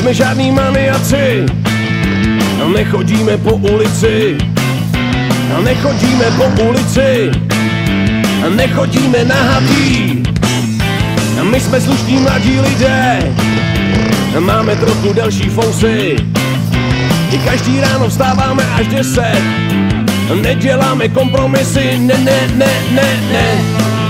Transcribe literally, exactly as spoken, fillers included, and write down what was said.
nejsme žádný maniaci, nechodíme po ulici, nechodíme po ulici, nechodíme nahatý. My jsme slušní mladí lidé, máme trochu delší fousy, i každý ráno vstáváme až deset, neděláme kompromisy, ne, ne, ne, ne, ne.